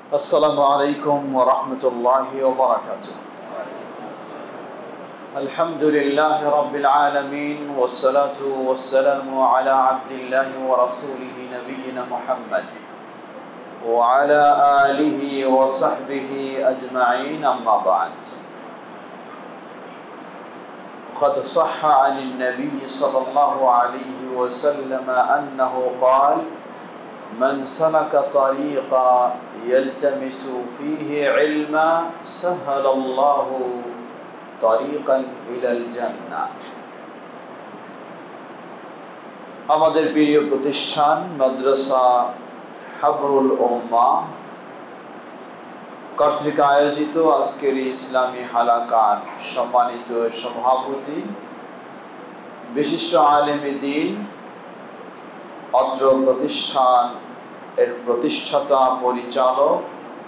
السلام عليكم ورحمة الله وبركاته. الحمد لله رب العالمين والصلاة والسلام على عبد الله ورسوله نبينا محمد وعلى آله وصحبه أجمعين، أما بعد. قد صح عن النبي صلى الله عليه وسلم أنه قال: من سلك طريقا يلتمس فيه علما سهل الله طريقا إلى الجنة. আমাদের প্রিয় প্রতিষ্ঠান মাদ্রাসা হাবরুল উম্মাহ কর্তৃক আয়োজিত আজকের ইসলামী হালাকাত সম্মানিত সভাপতি, বিশিষ্ট আলেমে দ্বীন, অত্র প্রতিষ্ঠান এর প্রতিষ্ঠাতা পরিচালক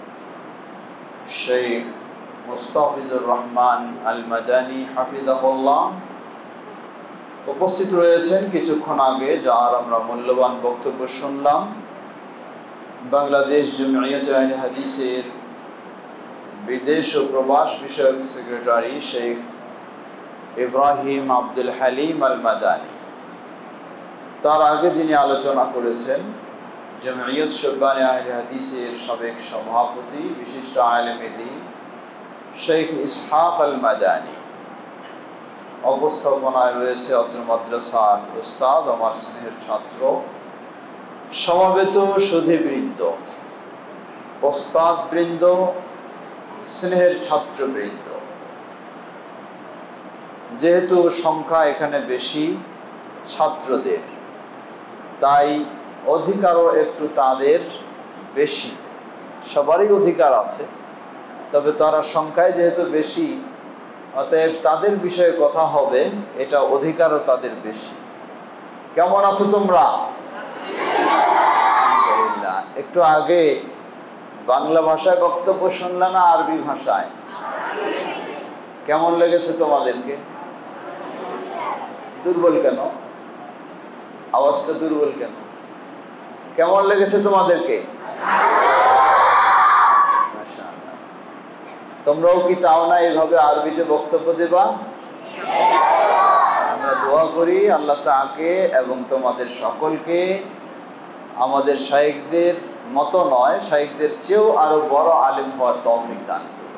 শেখ মুস্তাফিজুর রহমান আল মাদানী হাফিজাহুল্লাহ উপস্থিত রয়েছেন। কিছুক্ষণ আগে যার আমরা মূল্যবান বক্তব্য শুনলাম, বাংলাদেশ জমিয়তে আহলে হাদিসের বিদেশ ও প্রবাস বিষয়ক সেক্রেটারি শেখ ইব্রাহিম আব্দুল হালিম আল মাদানী। তার আগে যিনি আলোচনা করেছেন জমিয়ত শুরবানে আহলে হাদিসের সাবেক সভাপতি, বিশিষ্ট আলেমে দ্বীন শেখ ইসহাক আল মাদানী। অবস্থাপনায় রয়েছে অত্র মাদ্রাসার উস্তাদ, আমার স্নেহের ছাত্র, সমবেত সুধীবৃন্দ, ওস্তাদ বৃন্দ, স্নেহের ছাত্রবৃন্দ। যেহেতু সংখ্যা এখানে বেশি ছাত্রদের, তাই অধিকারও একটু তাদের বেশি। সবারই অধিকার আছে, তবে তারা সংখ্যায় যেহেতু বেশি, অতএব তাদের বিষয়ে কথা হবে, এটা অধিকারও তাদের বেশি। কেমন আছো তোমরা? একটু আগে বাংলা ভাষায় বক্তব্য শুনলে না আরবি ভাষায়? কেমন লেগেছে তোমাদেরকে? দুর্বল কেন? আওয়াজটা দুর্বল কেন? কেমন লেগেছে তোমাদেরকে? তোমরাও কি চাও না এইভাবে আরবিতে বক্তব্য দেবা? আমরা দোয়া করি আল্লাহ তাআকে এবং তোমাদের সকলকে আমাদের শাইখদের মতো নয়, শাইখদের চেয়েও আরো বড় আলেম হওয়ার তৌফিক দান করুন।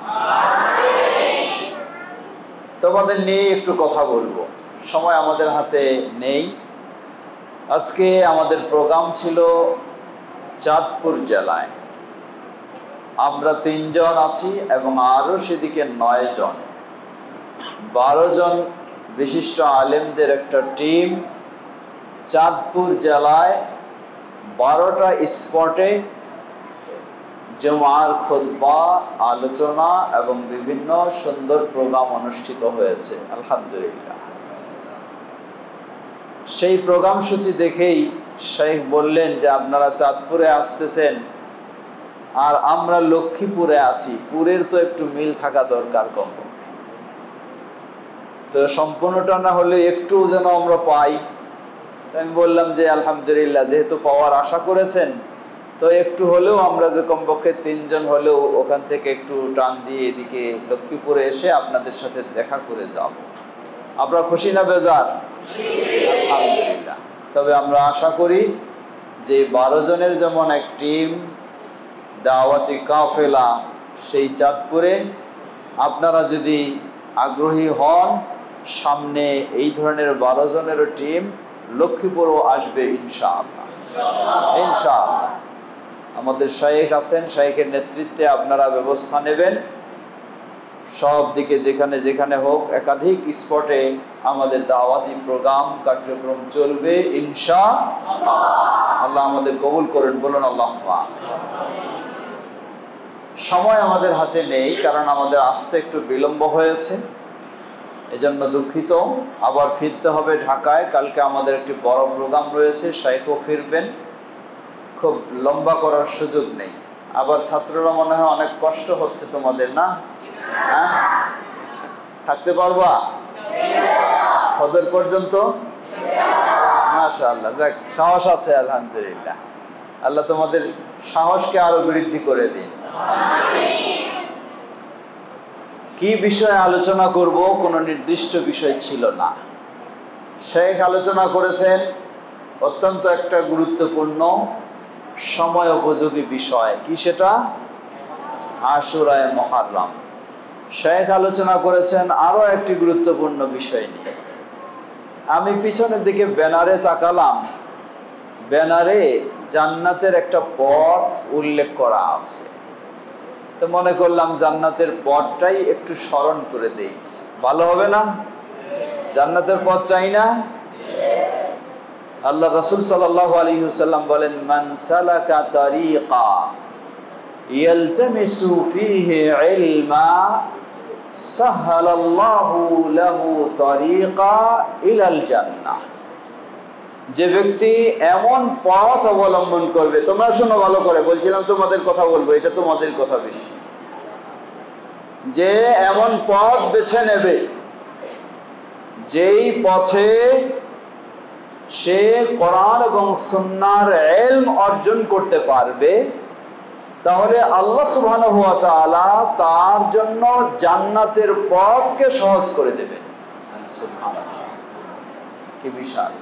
তোমাদের নিয়ে একটু কথা বলবো, সময় আমাদের হাতে নেই। আজকে আমাদের প্রোগ্রাম ছিল চাঁদপুর জেলায়। আমরা 3 জন আছি এবং আরো সেদিকে 9 জন, 12 জন বিশিষ্ট আলেমদের একটা টিম চাঁদপুর জেলায় 12টা স্পটে জুমার খুতবা, আলোচনা এবং বিভিন্ন সুন্দর প্রোগ্রাম অনুষ্ঠিত হয়েছে, আলহামদুলিল্লাহ। সেই প্রোগ্রাম সূচি দেখেই শেখ বললেন যে আপনারা চাঁদপুরে আসতেছেন আর আমরা লক্ষ্মীপুরে আছি, পুরের তো একটু মিল থাকা দরকার কমপক্ষে। তো সম্পূর্ণটা না হলে একটু যেন আমরা পাই। আমি বললাম যে আলহামদুলিল্লাহ, যেহেতু পাওয়ার আশা করেছেন, তো একটু হলেও আমরা যে কমপক্ষে 3 জন হলেও ওখান থেকে একটু টান দিয়ে এদিকে লক্ষ্মীপুরে এসে আপনাদের সাথে দেখা করে যাব। আপনারা খুশি না বেজার? আলহামদুলিল্লাহ। তবে আমরা আশা করি যে 12 জনের যেমন এক টিম দাওয়াতি কাফেলা সেই চাঁদপুরে, আপনারা যদি আগ্রহী হন, সামনে এই ধরনের 12 জনেরও টিম লক্ষ্মীপুরও আসবে ইনশাআল্লাহ। ইনশাআল্লাহ আমাদের শাইখ আছেন, শাইখের নেতৃত্বে আপনারা ব্যবস্থা নেবেন। সব দিকে যেখানে যেখানে হোক, একাধিক স্পটে আমাদের দাওয়াতি প্রোগ্রাম কার্যক্রম চলবে ইনশাআল্লাহ। আল্লাহ আমাদের কবুল করেন, বলুন আল্লাহুম্মা। সময় আমাদের হাতে নেই, কারণ আমাদের আসতে একটু বিলম্ব হয়েছে, এজন্য দুঃখিত। আবার ফিরতে হবে ঢাকায়। কালকে আমাদের একটি বড় প্রোগ্রাম রয়েছে, শাইখও ফিরবেন। খুব লম্বা করার সুযোগ নেই। আবার ছাত্ররা মনে হয় অনেক কষ্ট হচ্ছে তোমাদের, না? হ্যাঁ, থাকতে পারবা ফজর পর্যন্ত? মাশাআল্লাহ, যাক, সাহস আছে, আলহামদুলিল্লাহ। আল্লাহ তোমাদের সাহসকে আরো বৃদ্ধি করে দিন। কি বিষয়ে আলোচনা করব কোনো নির্দিষ্ট বিষয় ছিল না। শেখ আলোচনা করেছেন অত্যন্ত একটা গুরুত্বপূর্ণ সময় উপযোগী বিষয়, কি সেটা? আশুরায়ে মুহররম। শেখ আলোচনা করেছেন আরো একটি গুরুত্বপূর্ণ বিষয় নিয়ে। আমি পিছনের দিকে ব্যানারে তাকালাম, ব্যানারে জান্নাতের একটা পথ উল্লেখ করা আছে, তো মনে করলাম জান্নাতের পথটাই একটু স্মরণ করে দেই, ভালো হবে না? জান্নাতের পথ চাই না? আল্লাহ রাসূল সাল্লাল্লাহু আলাইহি ওয়াসাল্লাম বলেন, মান সালাকা তারিকা ইয়ালতামিসু ফীহি ইলমা সাহালাল্লাহু লাহু তারিকা ইলাল জান্নাহ। যে ব্যক্তি এমন পথ অবলম্বন করবে, তোমরা শোনো ভালো করে, বলছিলাম তোমাদের কথা বলবো, এটা তোমাদের কথা বেশি, যে এমন পথ বেছে নেবে যেই পথে সে কোরআন এবং সুন্নাহর ইলম অর্জন করতে পারবে, তাহলে আল্লাহ সুবহানাহু ওয়া তাআলা তার জন্য জান্নাতের পথকে সহজ করে দেবেন। সুবহানাল্লাহ, কি বিশাল!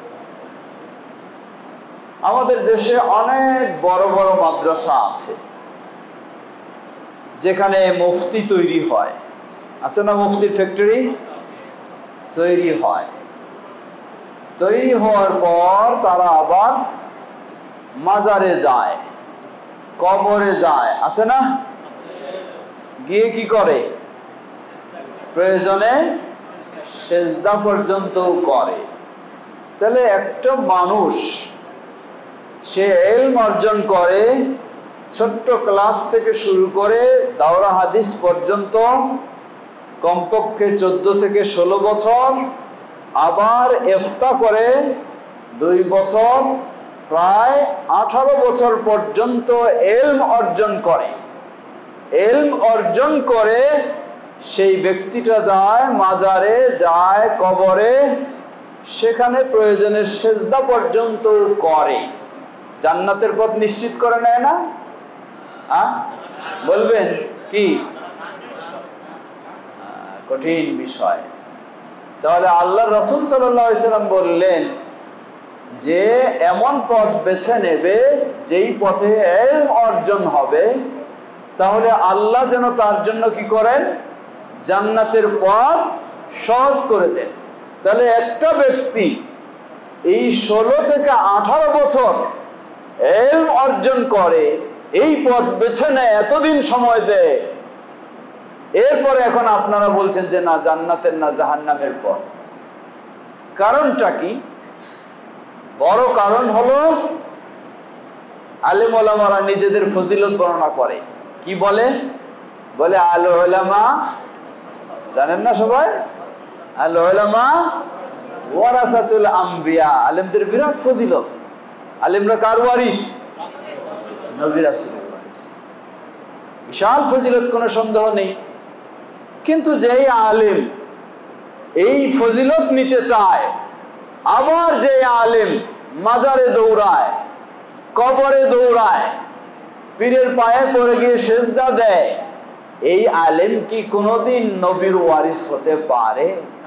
আমাদের দেশে অনেক বড় বড় মাদ্রাসা আছে যেখানে মুফতি তৈরি হয়, আছে না? মুফতির ফ্যাক্টরি তৈরি হয়, তৈরি হওয়ার পর তারা আবার মাজারে যায়, কবরে যায়, আছে না? গিয়ে কি করে? প্রয়োজনে সেজদা পর্যন্ত করে। তাহলে একটা মানুষ সে ইলম অর্জন করে, ছোট্ট ক্লাস থেকে শুরু করে দাওরা হাদিস পর্যন্ত, কমপক্ষে 14 থেকে 16 বছর, আবার ইফতা করে 2 বছর, প্রায় 18 বছর পর্যন্ত ইলম অর্জন করে। ইলম অর্জন করে সেই ব্যক্তিটা যায় মাজারে, যায় কবরে, সেখানে প্রয়োজনের সেজদা পর্যন্ত করে। জান্নাতের পথ নিশ্চিত করে নেয় না? বলবেন কি? কঠিন বিষয়। তাহলে আল্লাহ রাসূল সাল্লাল্লাহু আলাইহি ওয়াসাল্লাম বললেন যে এমন পথ বেছে নেবে যেই পথে ইলম অর্জন হবে, তাহলে আল্লাহ যেন তার জন্য কি করেন? জান্নাতের পথ সহজ করে দেন। তাহলে একটা ব্যক্তি এই 16 থেকে 18 বছর ইলম অর্জন করে, এই পথ বেছে নেয়, এতদিন সময় দেয়, এরপরে এখন আপনারা বলছেন যে না জান্নাতের না জাহান্নামের পথ। কারণটা কি? বড় কারণ হলো আলেম ওলামারা নিজেদের ফজিলত বর্ণনা করে। কি বলে? বলে আল উলামা, জানেন না সবাই? আল উলামা ওয়ারাসাতুল আম্বিয়া, আলেমদের বিরাট ফজিলত। আলেমরা কার ওয়ারিস? নবী রাসূলের ওয়ারিস। বিশাল ফজিলত, কোনো সন্দেহ নেই। কিন্তু যেই আলেম এই ফজিলত নিতে চায়, আবার যে আলেম মাজারে দৌড়ায়, কবরে দৌড়ায়, পীরের পায়ে পড়ে গিয়ে সেজদা দেয়, এই আলেম কি কোনোদিন নবীর ওয়ারিস হতে পারে?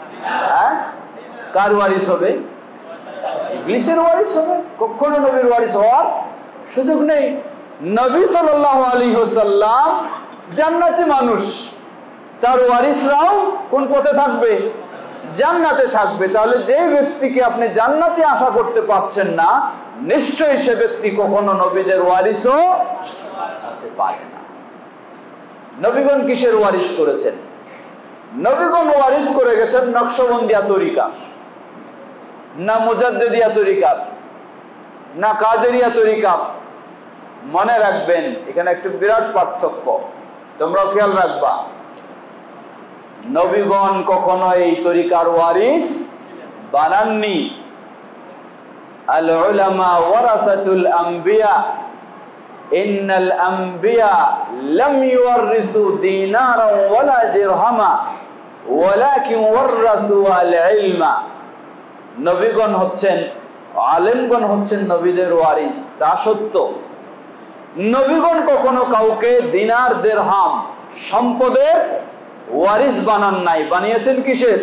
কার ওয়ারিস হবে? ইবলিসের ওয়ারিস হবে। কখনো নবীর ওয়ারিস হওয়ার সুযোগ নেই। নবী সাল্লাল্লাহু আলাইহি ওয়াসাল্লাম জান্নাতি মানুষ, তার ওয়ারিসরাও কোন পথে থাকবে? জান্নাতে থাকবে। তাহলে যে ব্যক্তিকে আপনি জান্নাতে আশা করতে পারছেন না, নিশ্চয়ই সে ব্যক্তি কখনো নবীদের ওয়ারিসও হতে পারে না। নবীগণ কিসের ওয়ারিস করেছেন? নবীগণ ওয়ারিস করে গেছেন নকশবন্দিয়া তরিকা, না মুজাদ্দিদিয়া তরিকা, না কাদেরিয়া তরিকা। মনে রাখবেন এখানে একটু বিরাট পার্থক্য, তোমরা খেয়াল রাখবা। নবীগণ কখনো এই তরিকার ওয়ারিস বানাননি। আল উলামা ওয়ারাসাতুল আম্বিয়া, ইন্নাল আম্বিয়া লাম ইউরিসু দিনারা ওয়ালা দিরহামা ওয়ালাকিন ওয়ারাসু আল ইলমা। নবীগণ হচ্ছেন, আলেমগণ হচ্ছেন নবীদের ওয়ারিস, তা সত্য, নবীগণ কখনো কাউকে দিনার দিরহাম সম্পদের ওয়ারিস বানান নাই, বানিয়েছেন কিসের?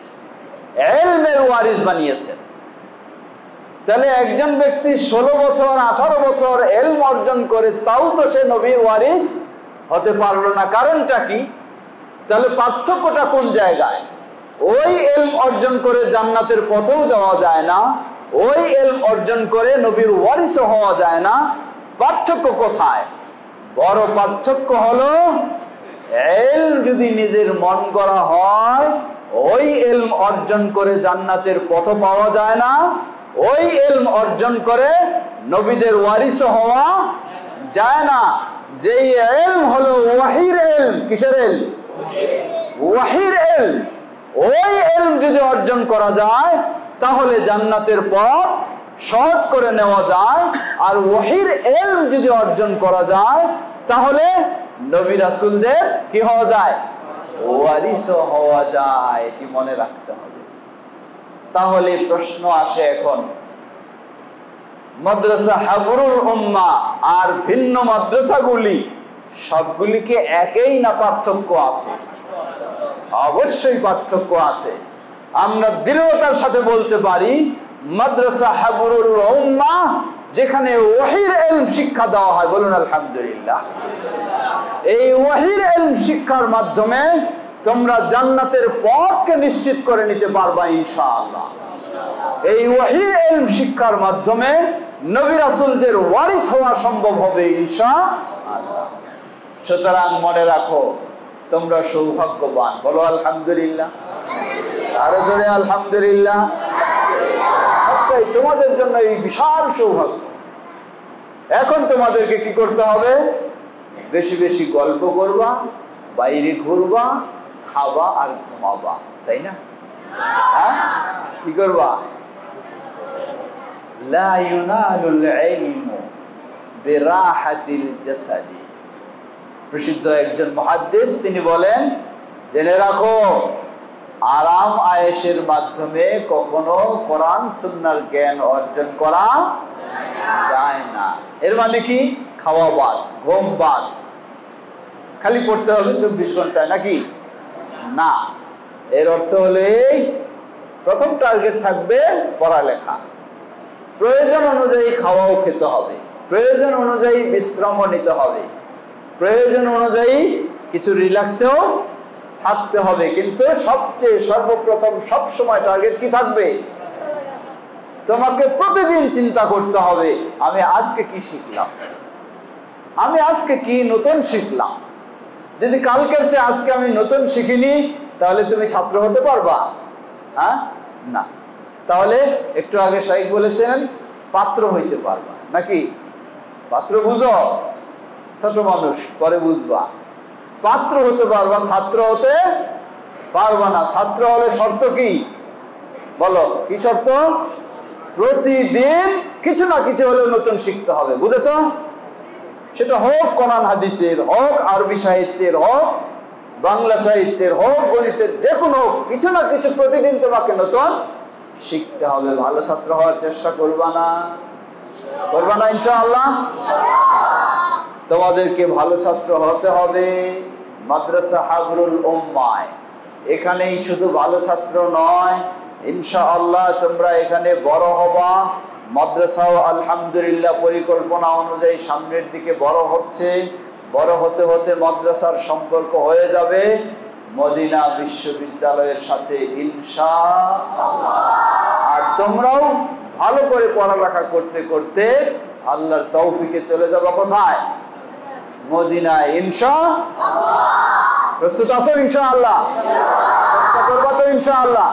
ইলমের ওয়ারিস বানিয়েছেন। তাহলে একজন ব্যক্তি 16 বছর 18 বছর ইলম অর্জন করে তাও তো সে নবীর ওয়ারিস হতে পারলো না, কারণটা কি? তাহলে পার্থক্যটা কোন জায়গায়? ওই ইলম অর্জন করে জান্নাতের পথেও যাওয়া যায় না, ওই ইলম অর্জন করে নবীর ওয়ারিসও হওয়া যায় না। পার্থক্য কোথায়? বড় পার্থক্য হলো ইলম যদি নিজের মন গড়া হয়, ওই ইলম অর্জন করে জান্নাতের পথ পাওয়া যায় না, ওই ইলম অর্জন করে নবীদের ওয়ারিসও হওয়া যায় না। যেই ইলম হলো ওয়াহির ইলম। কিসের ইলম? ওয়াহির ইলম। ওই ইলম যদি অর্জন করা যায় তাহলে জান্নাতের পথ সহজ করে নেওয়া যায়। আর ওয়াহির ইলম যদি অর্জন করা যায় তাহলে নবী রাসূলদের কি হওয়া যায়? ওয়ারিসও হওয়া যায়। এটি মনে রাখতে হবে। তাহলে প্রশ্ন আসে এখন, মাদ্রাসা হাবরুল উম্মাহ আর ভিন্ন মাদ্রাসাগুলি সবগুলি কি একই না পার্থক্য আছে? অবশ্যই পার্থক্য আছে। আমরা দৃঢ়তার সাথে বলতে পারি মাদ্রাসা হাবরুল উম্মাহ যেখানে ওয়াহির ইলম শিক্ষা দেওয়া হয়, বলুন আলহামদুলিল্লাহ। এই ওয়াহির ইলম শিক্ষার মাধ্যমে তোমরা জান্নাতের পথকে নিশ্চিত করে নিতে পারবা ইনশাআল্লাহ। এই ওয়াহির ইলম শিক্ষার মাধ্যমে নবী রাসূলদের ওয়ারিস হওয়া সম্ভব হবে ইনশাআল্লাহ। সুতরাং মনে রাখো তোমরা সৌভাগ্যবান। বলো আলহামদুলিল্লাহ। আরো জোরে আলহামদুলিল্লাহ। তোমাদের জন্য এই বিশাল সৌভাগ্য। এখন তোমাদেরকে কি করতে হবে? বেশি বেশি গল্প করবা, বাইরে ঘুরবা, খাবা আর ঘুমাবা, তাই না? কি করবা? লা ইউনালুল ইলমু বিরাহাতিল জাসাদি। প্রসিদ্ধ একজন মুহাদ্দিস তিনি বলেন, জেনে রাখো আরাম আয়েশের মাধ্যমে কখনো কোরআন সুন্নাহর জ্ঞান অর্জন করা যায় না। এর মানে কি? খাওয়া বাদ, ঘুম বাদ, খালি পড়তে হবে 24 ঘন্টায় নাকি? না, এর অর্থ হলে প্রথম টার্গেট থাকবে পড়ালেখা। প্রয়োজন অনুযায়ী খাওয়াও খেতে হবে, প্রয়োজন অনুযায়ী বিশ্রামও নিতে হবে, প্রয়োজন অনুযায়ী কিছু রিল্যাক্সেও থাকতে হবে। কিন্তু সবচেয়ে সর্বপ্রথম সব সময় টার্গেট কি থাকবে? তোমাকে প্রতিদিন চিন্তা করতে হবে আমি আজকে কি শিখলাম, আমি আজকে কি নতুন শিখলাম। যদি কালকের চেয়ে আজকে আমি নতুন শিখিনি তাহলে তুমি ছাত্র হতে পারবা? না। তাহলে একটু আগে শাইখ বলেছেন পাত্র হইতে পারবা নাকি? পাত্র বুঝো? ছোট মানুষ, পরে বুঝবা। পাত্র হতে পারবা, ছাত্র হতে পারবা না। ছাত্র হলে শর্ত কি বলো? কি শর্ত? প্রতিদিন কিছু না কিছু হলেও নতুন শিখতে হবে। বুঝেছো? সেটা হোক কোরআন হাদিসের, হোক আরবি সাহিত্যের, হোক বাংলা সাহিত্যের, হোক গণিতের, যে কোনো কিছু না কিছু প্রতিদিন তোমাকে নতুন শিখতে হবে। ভালো ছাত্র হওয়ার চেষ্টা করবা না? করবা না ইনশাআল্লাহ? তোমাদেরকে ভালো ছাত্র হতে হবে। মাদ্রাসা হাবরুল উম্মাহ এখানেই শুধু ভালো ছাত্র নয়, ইনশাআল্লাহ তোমরা এখানে বড় হবা। মাদ্রাসাও আলহামদুলিল্লাহ পরিকল্পনা অনুযায়ী সামনের দিকে বড় হচ্ছে। বড় হতে হতে মাদ্রাসার সম্পর্ক হয়ে যাবে মদিনা বিশ্ববিদ্যালয়ের সাথে ইনশাআল্লাহ। আর তোমরাও ভালো করে পড়ালেখা করতে করতে আল্লাহর তৌফিকে চলে যাবে কোথায়? মদিনায় ইনশাআল্লাহ। প্রস্তুত আছো ইনশাআল্লাহ? চেষ্টা করবা তো ইনশাআল্লাহ?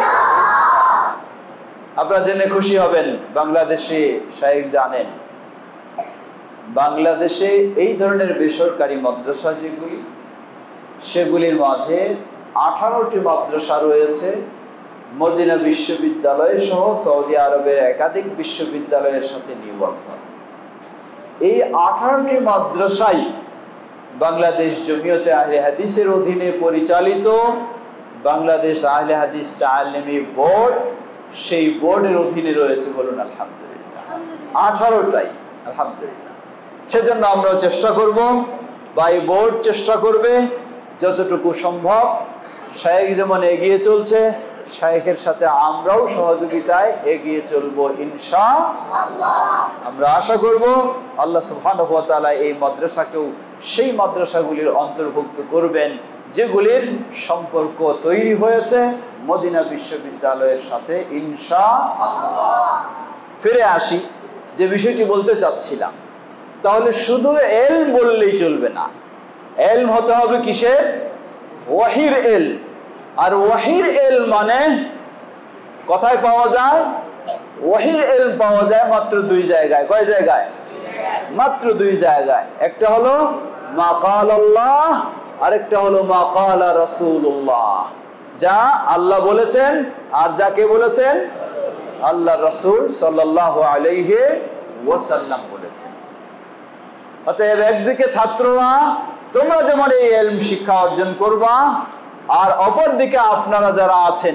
আপনারা জেনে খুশি হবেন বাংলাদেশে শাইখ জানেন বাংলাদেশে এই ধরনের বেসরকারি মাদ্রাসা যেগুলি, সেগুলির মাঝে 18টি মাদ্রাসা রয়েছে মদিনা বিশ্ববিদ্যালয় সহ সৌদি আরবের একাধিক বিশ্ববিদ্যালয়ের সাথে নিবন্ধ। এই 18টি মাদ্রাসাই বাংলাদেশ জমিয়তে আহলে হাদিসের অধীনে পরিচালিত বাংলাদেশ আহলে হাদিস তালিমি বোর্ড, সেই বোর্ডের অধীনে রয়েছে। বলুন আলহামদুলিল্লাহ। 18টাই আলহামদুলিল্লাহ। সেজন্য আমরাও চেষ্টা করব, ভাই বোর্ড চেষ্টা করবে যতটুকু সম্ভব। শায়েখ যেমন এগিয়ে চলছে, শায়েখের সাথে আমরাও সহযোগিতায় এগিয়ে চলবো ইনশাআল্লাহ। আমরা আশা করব আল্লাহ সুবহানাহু ওয়া তাআলা এই মাদ্রাসাকেও সেই মাদ্রাসাগুলির অন্তর্ভুক্ত করবেন যেগুলির সম্পর্ক তৈরি হয়েছে মদিনা বিশ্ববিদ্যালয়ের সাথে ইনশাআল্লাহ। ফিরে আসি যে বিষয়টি বলতে চাচ্ছিলাম, তাহলে শুধু ইলম বললেই চলবে না, ইলম হতে হবে কিসের? ওয়াহির ইলম। আর ওয়াহির ইলম মানে কোথায় পাওয়া যায়? ওয়াহির ইলম পাওয়া যায় মাত্র দুই জায়গায়। কয় জায়গায়? মাত্র দুই জায়গায়। একটা হলো মা ক্বাল আল্লাহ, আরেকটা হলো মা ক্বাল রাসূলুল্লাহ। যা আল্লাহ বলেছেন আর যাকে বলেছেন আল্লাহ রাসূল সাল্লাল্লাহু আলাইহি ওয়াসাল্লাম বলেছেন। অতএব একদিকে ছাত্ররা তোমরা যেমন এই ইলম শিক্ষা অর্জন করবা, আর অপরদিকে আপনারা যারা আছেন,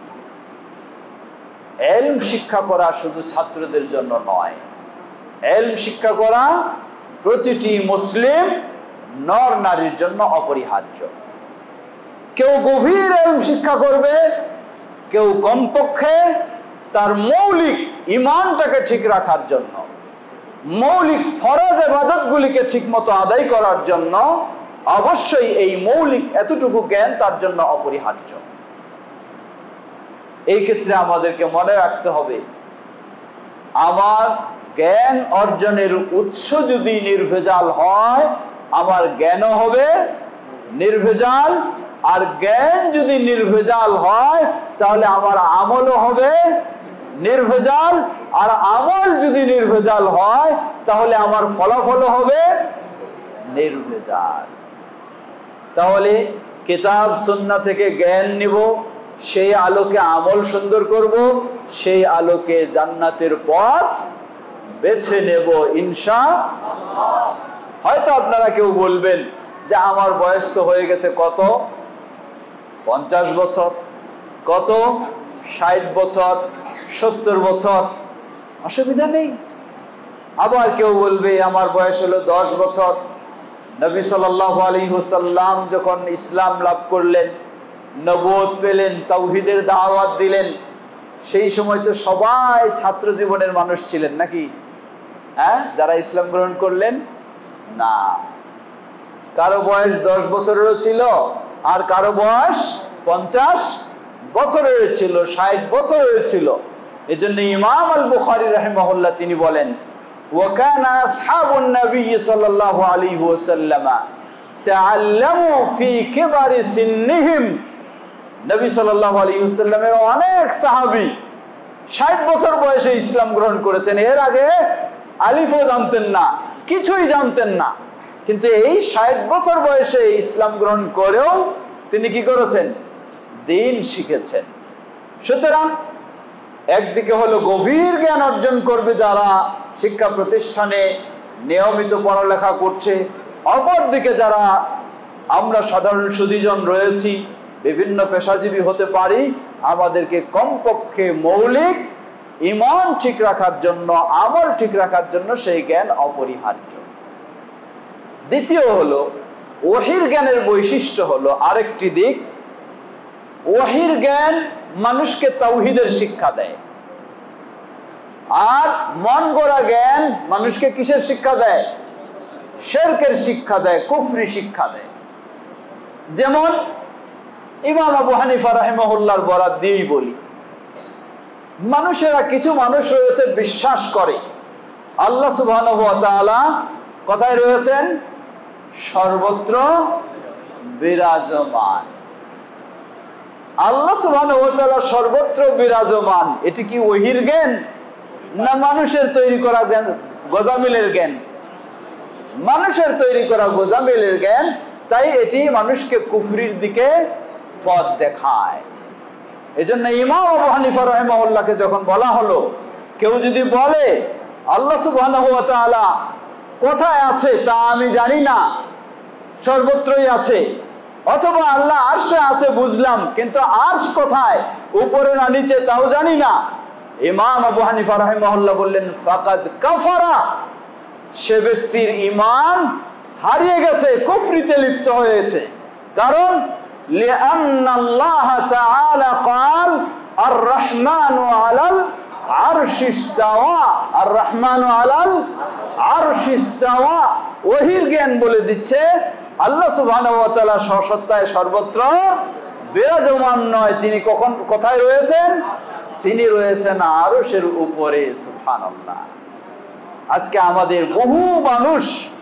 ইলম শিক্ষা করা শুধু ছাত্রদের জন্য নয়, ইলম শিক্ষা করা প্রতিটি মুসলিম নর নারীর জন্য অপরিহার্য। কেউ গভীর ইলম শিক্ষা করবে, কেউ কমপক্ষে তার মৌলিক ঈমানটাকে ঠিক রাখার জন্য, মৌলিক ফরজ ইবাদতগুলিকে ঠিকমতো আদায় করার জন্য অবশ্যই এই মৌলিক এতটুকু জ্ঞান তার জন্য অপরিহার্য। এই ক্ষেত্রে আমাদেরকে মনে রাখতে হবে, আমার জ্ঞান অর্জনের উৎস যদি নির্ভেজাল হয়, আমার জ্ঞানও হবে নির্ভেজাল। আর জ্ঞান যদি নির্ভেজাল হয় তাহলে আমার আমলও হবে নির্ভেজাল। আর আমল যদি নির্ভেজাল হয় তাহলে আমার ফলাফল হবে নির্ভেজাল। তাহলে কিতাব সুন্নাহ থেকে জ্ঞান নিব, সেই আলোকে আমল সুন্দর করব, সেই আলোকে জান্নাতের পথ বেছে নেব ইনশাআল্লাহ। হয়তো আপনারা কেউ বলবেন যে আমার বয়স তো হয়ে গেছে কত, 50 বছর, কত 60 বছর, 70 বছর, অসুবিধা নেই। আবার কেউ বলবে আমার বয়স হলো 10 বছর। নবী সাল্লাল্লাহু আলাইহি ওয়াসাল্লাম যখন ইসলাম লাভ করলেন, নবুয়ত পেলেন, তাওহীদের দাওয়াত দিলেন, সেই সময় তো সবাই ছাত্র জীবনের মানুষ ছিলেন নাকি? হ্যাঁ, যারা ইসলাম গ্রহণ করলেন না, কারো বয়স 10 বছরেরও ছিল, আর কারো বয়স 50 বছরের ছিল, 60 বছরের ছিল। এজন্য ইমাম আল বুখারী রাহিমাহুল্লাহ তিনি বলেন, ওয়া কানা আসহাবুন নবী সাল্লাল্লাহু আলাইহি ওয়াসাল্লাম তাআল্লামু ফি কিবারি সিন্নিহিম। নবী সাল্লাল্লাহু আলাইহি ওয়াসাল্লামের অনেক সাহাবী 60 বছর বয়সে ইসলাম গ্রহণ করেছেন। এর আগে আলিফও জানতেন না, কিছুই জানতেন না, কিন্তু এই 60 বছর বয়সে ইসলাম গ্রহণ করেও তিনি কি করেছেন? দ্বীন শিখেছেন। সুতরাং একদিকে হলো গভীর জ্ঞান অর্জন করবে যারা শিক্ষা প্রতিষ্ঠানে নিয়মিত পড়ালেখা করছে, অপরদিকে যারা আমরা সাধারণ সুধীজন রয়েছি, বিভিন্ন পেশাজীবী হতে পারি, আমাদেরকে কমপক্ষে মৌলিক ঈমান ঠিক রাখার জন্য, আমল ঠিক রাখার জন্য সেই জ্ঞান অপরিহার্য। দ্বিতীয় হলো ওয়াহির জ্ঞানের বৈশিষ্ট্য হলো আরেকটি দিক, ওয়াহির জ্ঞান মানুষকে তাওহীদের শিক্ষা দেয়, আর মন গড়া জ্ঞান মানুষকে কিসের শিক্ষা দেয়? শিরকের শিক্ষা দেয়, কুফরি শিক্ষা দেয়। যেমন ইমাম আবু হানিফা রাহিমাহুল্লাহর বরাত দিয়েই বলি, মানুষেরা কিছু মানুষ রয়েছে বিশ্বাস করে আল্লাহ সুবহানাহু ওয়া তাআলা কোথায় রয়েছেন? সর্বত্র বিরাজমান। আল্লাহ সুবহানাহু ওয়া তাআলা সর্বত্র বিরাজমান, এটি কি ওয়াহির জ্ঞান না মানুষের তৈরি করা জ্ঞান, গোজামিলের জ্ঞান? মানুষের তৈরি করা গোজামিলের জ্ঞান। তাই এটি মানুষকে কুফরির দিকে পথ দেখায়। এজন্য ইমাম আবু হানিফা রাহিমাহুল্লাহকে যখন বলা হলো, কেউ যদি বলে আল্লাহ সুবহানাহু ওয়া তাআলা কোথায় আছে তা আমি জানি না, সর্বত্রই আছে, অথবা আল্লাহ আরশে আছে বুঝলাম, কিন্তু আরশ কোথায়, উপরে না নিচে তাও জানি না, ইমাম আবু হানিফা রাহিমাহুল্লাহ বললেন ফাকাদ কাফারা সে ব্যক্তির ঈমান হারিয়ে গেছে, কুফরিতে লিপ্ত হয়েছে। কারণ লিআন্না আল্লাহ তাআলা قال الرحمن على العرش استوى الرحمن على العرش استوى। ওহীর জ্ঞান বলে দিচ্ছে আল্লাহ সুবহানাহু ওয়া তাআলা সর্বসত্তায় সর্বত্র বিরাজমান নয়, তিনি কখন কোথায় রয়েছেন? তিনি রয়েছেন আরশের উপরে। সুবহানাল্লাহ। আজকে আমাদের বহু মানুষ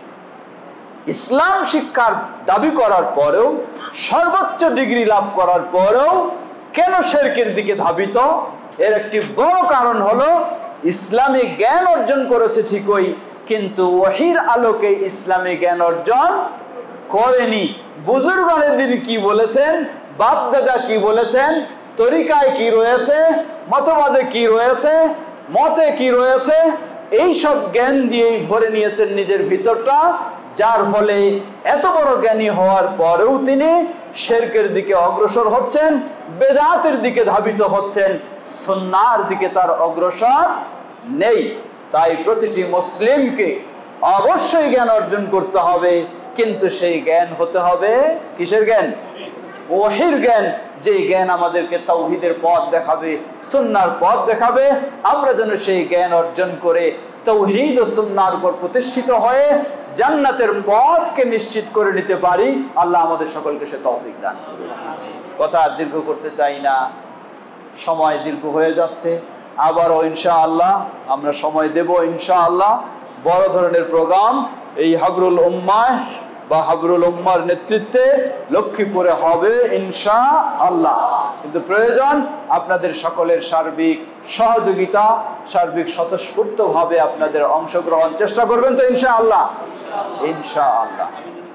ইসলাম শিক্ষার দাবি করার পরেও, সর্বোচ্চ ডিগ্রি লাভ করার পরেও কেন শিরকের দিকে ধাবিত? এর একটি বড় কারণ হলো ইসলামী জ্ঞান অর্জন করেছে ঠিকই, কিন্তু ওহীর আলোকে ইসলামী জ্ঞান অর্জন করেনি। বুজুর্গদের দিন কি বলেছেন, বাপ দাদা কি বলেছেন, তরিকায় কি রয়েছে, মতবাদে কি রয়েছে, মতে কি রয়েছে, এই সব জ্ঞান দিয়েই ভরে নিয়েছেন নিজের ভিতরটা, যার ফলে এত বড় জ্ঞানী হওয়ার পরেও তিনি শিরকের দিকে অগ্রসর হচ্ছেন, বেদাতের দিকে ধাবিত হচ্ছেন, সুন্নাহর দিকে তার অগ্রসর নেই। তাই প্রতিটি মুসলিমকে অবশ্যই জ্ঞান অর্জন করতে হবে, কিন্তু সেই জ্ঞান হতে হবে কিসের জ্ঞান? ওহীর জ্ঞান, যে জ্ঞান আমাদেরকে তাওহীদের পথ দেখাবে, সুন্নাহর পথ দেখাবে। আমরা যেন সেই জ্ঞান অর্জন করে তাওহীদ ও সুন্নাহর উপর প্রতিষ্ঠিত হয়ে জান্নাতের পথকে নিশ্চিত করে নিতে পারি। আল্লাহ আমাদের সকলকে সে তৌফিক দান করুন। কথা আর দীর্ঘ করতে চাই না, সময় দীর্ঘ হয়ে যাচ্ছে। আবারও ইনশাআল্লাহ আমরা সময় দেব। ইনশাআল্লাহ বড় ধরনের প্রোগ্রাম এই হাবরুল উম্মাহ বা হাবরুল উম্মার নেতৃত্বে লক্ষ্মীপুরে হবে ইনশাআল্লাহ। কিন্তু প্রয়োজন আপনাদের সকলের সার্বিক সহযোগিতা, সার্বিক স্বতঃস্ফূর্তভাবে আপনাদের অংশগ্রহণ। চেষ্টা করবেন তো ইনশাআল্লাহ? ইনশাআল্লাহ।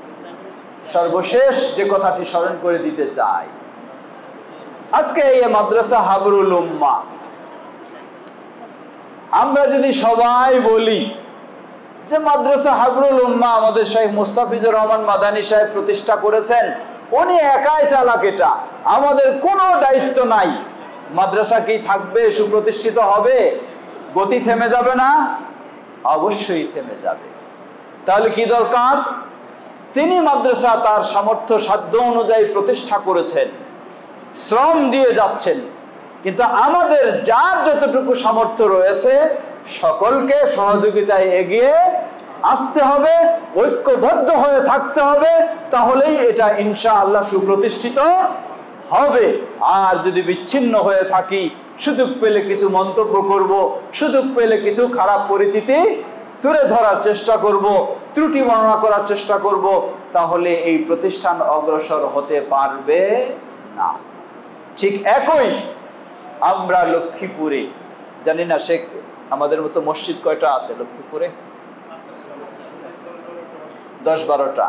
সর্বশেষ যে কথাটি স্মরণ করে দিতে চাই, আজকে এই মাদ্রাসা হাবরুল উম্মাহ, আমরা যদি সবাই বলি যে মাদ্রাসা হাবরুল উম্মাহ আমাদের শেখ মুস্তাফিজুর রহমান মাদানী সাহেব প্রতিষ্ঠা করেছেন, উনি একাই চালাক, এটা আমাদের কোনো দায়িত্ব নাই, মাদ্রাসা কি থাকবে, সুপ্রতিষ্ঠিত হবে, গতি থেমে যাবে না? অবশ্যই থেমে যাবে। তাহলে কি দরকার? তিনি মাদ্রাসা তার সামর্থ্য সাধ্য অনুযায়ী প্রতিষ্ঠা করেছেন, শ্রম দিয়ে যাচ্ছেন, কিন্তু আমাদের যার যতটুকু সামর্থ্য রয়েছে সকলকে সহযোগিতায় এগিয়ে আসতে হবে, ঐক্যবদ্ধ হয়ে থাকতে হবে, তাহলেই এটা ইনশাআল্লাহ সুপ্রতিষ্ঠিত হবে। আর যদি বিচ্ছিন্ন হয়ে থাকি, সুযোগ পেলে কিছু মন্তব্য করব, সুযোগ পেলে কিছু খারাপ পরিচিতি তুলে ধরার চেষ্টা করব, ত্রুটি বর্ণনা করার চেষ্টা করব, তাহলে এই প্রতিষ্ঠান অগ্রসর হতে পারবে না। ঠিক একই আমরা লক্ষ্মীপুরে, জানি না শেখ আমাদের মতো মসজিদ কয়টা আছে লক্ষ্মীপুরে? 10-12টা।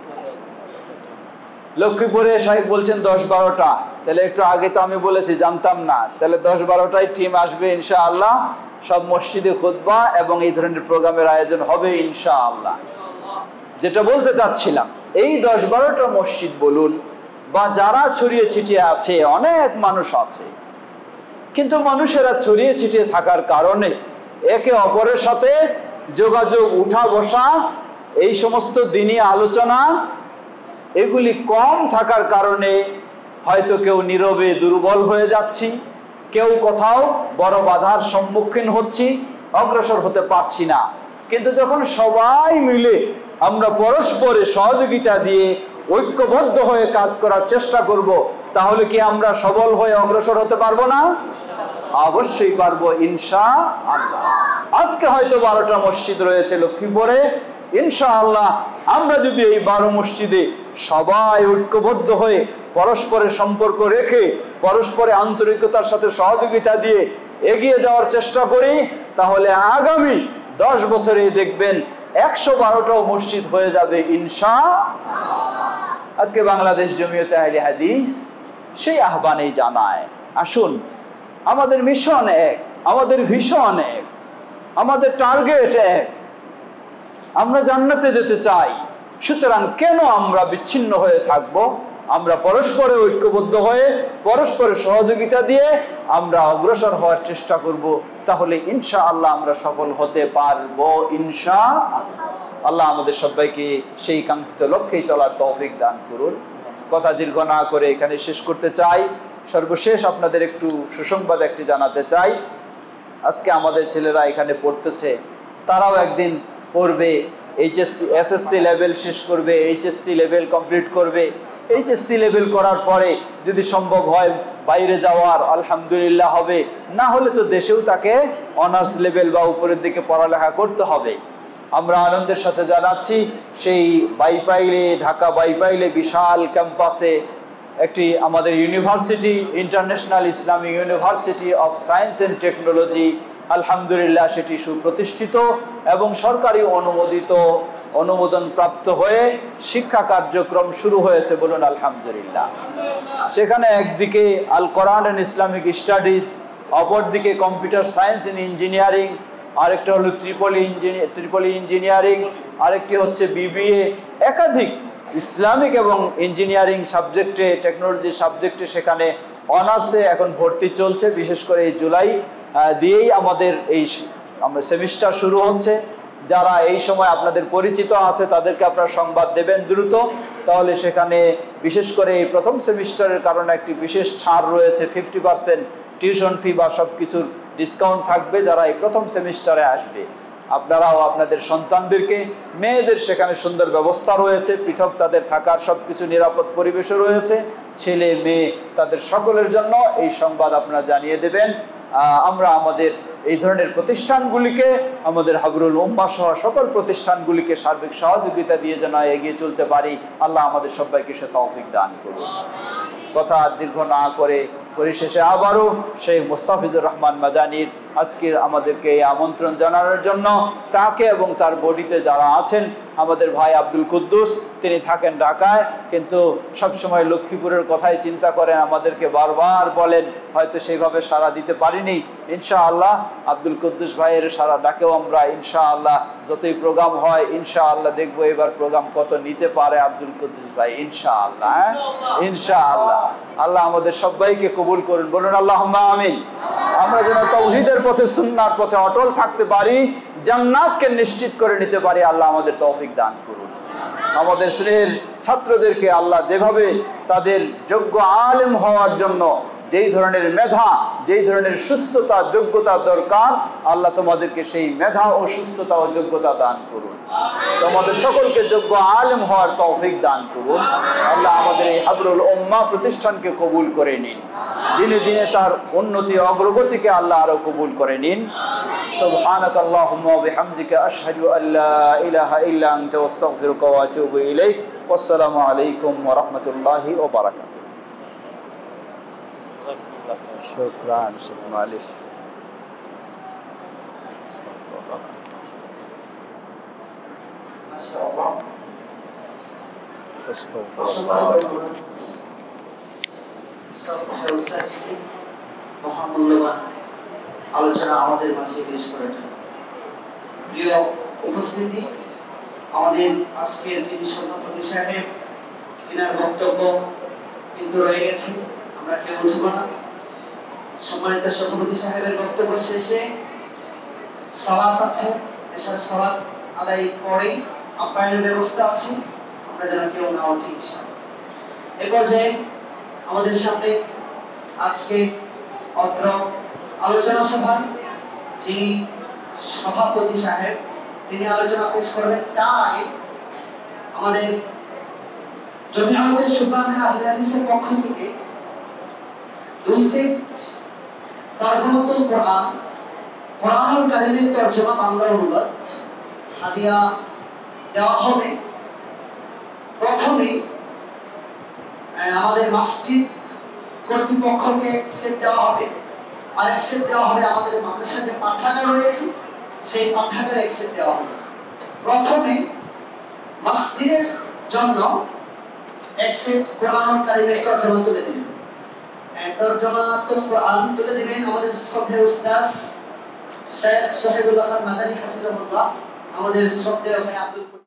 লক্ষ্মীপুরে সাহেব বলছেন 10-12টা, তাহলে একটু আগে তো আমি বলেছি, জানতাম না। তাহলে 10-12টাই টিম আসবে ইনশাআল্লাহ, সব মসজিদে খুতবা এবং এই ধরনের প্রোগ্রামের আয়োজন হবে ইনশাআল্লাহ। যেটা বলতে চাচ্ছিলাম, এই 10-12টা মসজিদ বলুন বা যারা ছড়িয়ে ছিটিয়ে আছে, অনেক মানুষ আছে, কিন্তু মানুষেরা ছড়িয়ে ছিটিয়ে থাকার কারণে একে অপরের সাথে যোগাযোগ, উঠা বসা, এই সমস্ত দিনই আলোচনা এগুলি কম থাকার কারণে হয়তো কেউ নীরবে দুর্বল হয়ে যাচ্ছি, কেউ কোথাও বড় বাধার সম্মুখীন হচ্ছি, অগ্রসর হতে পারছি না। কিন্তু যখন সবাই মিলে আমরা পরস্পরে সহযোগিতা দিয়ে ঐক্যবদ্ধ হয়ে কাজ করার চেষ্টা করব, তাহলে কি আমরা সবল হয়ে অগ্রসর হতে পারবো না? অবশ্যই পারবো ইনশাআল্লাহ। আজকে হয়তো 12টা মসজিদ রয়েছে লক্ষ্মীপুরে, ইনশাআল্লাহ আমরা যদি এই 12 মসজিদে সবাই ঐক্যবদ্ধ হয়ে পরস্পরের সম্পর্ক রেখে পরস্পরে আন্তরিকতার সাথে সহযোগিতা দিয়ে এগিয়ে যাওয়ার চেষ্টা করি, তাহলে আগামী 10 বছরে দেখবেন 112টাও মসজিদ হয়ে যাবে ইনশাআল্লাহ। আজকে বাংলাদেশ জমিয়তে আহলে হাদিস সেই আহ্বানেই জানায়, আসুন আমাদের মিশন এক, আমাদের ভিশন এক, আমাদের টার্গেট এক, আমরা জান্নাতে যেতে চাই। সুতরাং কেন আমরা বিচ্ছিন্ন হয়ে থাকব? আমরা পরস্পরে ঐক্যবদ্ধ হয়ে পরস্পরের সহযোগিতা দিয়ে আমরা অগ্রসর হওয়ার চেষ্টা করব। তাহলে ইনশাআল্লাহ আমরা সফল হতে পারবো ইনশাআল্লাহ। আল্লাহ আমাদের সবাইকে সেই কাঙ্ক্ষিত লক্ষ্যে চলার তৌফিক দান করুন। কথা দীর্ঘ না করে এখানে শেষ করতে চাই। সর্বশেষ আপনাদের একটু সুসংবাদ একটি জানাতে চাই। আজকে আমাদের ছেলেরা এখানে পড়তেছে, তারাও একদিন পড়বে, এইচএসসি এসএসসি লেভেল শেষ করবে, এইচএসসি লেভেল কমপ্লিট করবে। এইচএসসি লেভেল করার পরে যদি সম্ভব হয় বাইরে যাওয়ার, আলহামদুলিল্লাহ হবে, না হলে তো দেশেও তাকে অনার্স লেভেল বা উপরের দিকে পড়ালেখা করতে হবে। আমরা আনন্দের সাথে জানাচ্ছি সেই বাইপাইলে, ঢাকা বাইপাইলে বিশাল ক্যাম্পাসে একটি আমাদের university, international Islamic university of science and technology, আলহামদুলিল্লাহ সেটি সুপ্রতিষ্ঠিত এবং সরকারি অনুমোদন প্রাপ্ত হয়ে শিক্ষা কার্যক্রম শুরু হয়েছে, বলুন আলহামদুলিল্লাহ। সেখানে একদিকে Al Quran and Islamic studies, অপরদিকে কম্পিউটার সায়েন্স অ্যান্ড ইঞ্জিনিয়ারিং, আরেকটা হলো ট্রিপল ইঞ্জিনিয়ারিং, আরেকটি হচ্ছে বিবিএ। একাধিক ইসলামিক এবং ইঞ্জিনিয়ারিং সাবজেক্টে, টেকনোলজি সাবজেক্টে সেখানে অনার্সে এখন ভর্তি চলছে। বিশেষ করে এই জুলাই দিয়েই আমাদের এই সেমিস্টার শুরু হচ্ছে। যারা এই সময় আপনাদের পরিচিত আছে তাদেরকে আপনারা সংবাদ দেবেন দ্রুত, তাহলে সেখানে বিশেষ করে এই প্রথম সেমিস্টারের কারণে একটি বিশেষ ছাড় রয়েছে, 50% টিউশন ফি বা সব কিছুর ডিসকাউন্ট থাকবে যারা এই প্রথম সেমিস্টারে আসবে। আপনারাও আপনাদের সন্তানদেরকে, মেয়েদের সেখানে সুন্দর ব্যবস্থা রয়েছে, পৃথক তাদের থাকার সবকিছু নিরাপদ পরিবেশও রয়েছে, ছেলে মেয়ে তাদের সকলের জন্য এই সংবাদ আপনারা জানিয়ে দেবেন। আমরা আমাদের এই ধরনের প্রতিষ্ঠানগুলিকে, আমাদের হাবরুল উম্মাহ সহ সকল প্রতিষ্ঠানগুলিকে সার্বিক সহযোগিতা দিয়ে যেন এগিয়ে চলতে পারি। আল্লাহ আমাদের সবাইকে সে তৌফিক দান করুন। কথা দীর্ঘ না করে পরিশেষে আবারও শেখ মুস্তাফিজুর রহমান মাদানির আজকের আমাদেরকে এই আমন্ত্রণ জানানোর জন্য, তাকে এবং তার বডিতে যারা আছেন, আমাদের ভাই আব্দুল কুদ্দুস, তিনি থাকেন ঢাকায় কিন্তু সবসময় লক্ষ্মীপুরের কথাই চিন্তা করেন, আমাদেরকে বারবার বলেন, হয়তো সেইভাবে সাড়া দিতে পারিনি। ইনশাআল্লাহ আব্দুল কুদ্দুস ভাইয়ের সারা ডাকেও আমরা ইনশাআল্লাহ যতই প্রোগ্রাম হয় ইনশাআল্লাহ দেখবো এবার প্রোগ্রাম কত নিতে পারে আব্দুল কুদ্দুস ভাই, ইনশাআল্লাহ ইনশাআল্লাহ। আল্লাহ আমাদের সবাইকে কবুল করুন, বলুন আল্লাহুম্মা আমিন। আমরা যেন তাওহীদের পথে, সুন্নাহর পথে অটল থাকতে পারি, জান্নাতকে নিশ্চিত করে নিতে পারি। আল্লাহ আমাদের তৌফিক দান করুন। আমাদের স্নেহের ছাত্রদেরকে আল্লাহ যেভাবে তাদের যোগ্য আলেম হওয়ার জন্য যেই ধরনের মেধা, যেই ধরনের সুস্থতা, যোগ্যতা দরকার, আল্লাহ তোমাদেরকে সেই মেধা ও সুস্থতা ও যোগ্যতা দান করুন। তোমাদের সকলকে যোগ্য আলেম হওয়ার তৌফিক দান করুন। আল্লাহ আমাদের এই হাবরুল উম্মাহ প্রতিষ্ঠানকে কবুল করে নিন, দিনে দিনে তার উন্নতি অগ্রগতিকে আল্লাহ আরো কবুল করে নিন। সুবহানাক আল্লাহুম্মা ওয়া বিহামদিকা আশহাদু আল্লা ইলাহা ইল্লা আনতা আস্তাগফিরুকা ওয়া আতুবু ইলাইক। ওয়াসসালামু আলাইকুম ওয়া রাহমাতুল্লাহি ওয়া বারাকাতুহু। শুকরান, মালিশ। মাশাআল্লাহ। মহামূল্যবান আলোচনা আমাদের মাঝে পেশ করেছেন। প্রিয় উপস্থিতি, আমাদের আজকের যিনি সভাপতি সাহেব, তিনার বক্তব্য কিন্তু রয়ে গেছে, আমরা কেউ উঠব না। সম্মানিত সভাপতি সাহেবের বক্তব্য শেষে সালাত আছে, এশার সালাত আদায় পরে আপ্যায়নের ব্যবস্থা আছে, আমরা যেন কেউ না উঠি ইনশাআল্লাহ। এই পর্যায়ে আমাদের সামনে আজকে অত্র আলোচনা সভা যিনি সভাপতি সাহেব, তিনি আলোচনা পেশ করবেন। তার আগে আমাদের জমিয়তের সুবহানাহ আহলে হাদিসের পক্ষ থেকে 2 সেট তরজমাতুল কোরআন, কোরআনুল কারীমের তরজমা বাংলা অনুবাদ হাদিয়া দেওয়া হবে। প্রথমে আমাদের মসজিদ কর্তৃপক্ষকে সেট দেওয়া হবে, আর এক সেট দেওয়া হবে আমাদের মাদ্রাসার যে পাঠাগার রয়েছে সেই পাঠাগারে এক সেট দেওয়া হবে। প্রথমে মসজিদের জন্য এক সেট কোরআনুল কারীমের তরজমা তুলে দিবেন, তরজমাতুল কোরআন তুলে দিবেন আমাদের শ্রদ্ধেয় উস্তাদ শেখ শহীদুল্লাহ খান মাদানী হাফিজাহুল্লাহ, আমাদের শ্রদ্ধেয় ভাই আব্দুল